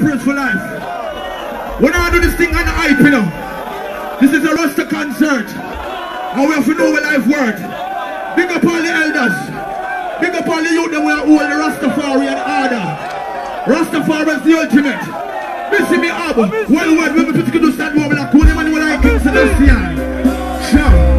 praise for life. When I do this thing on the hype, you know, this is a Rasta concert. And we have to know what life worth. Big up all the elders. Big up all the youth that we are all the Rastafari and order. Rastafari is the ultimate. Missing me up. Well, we have to do that. We are like, who the man will like it? So that's the end. Sure.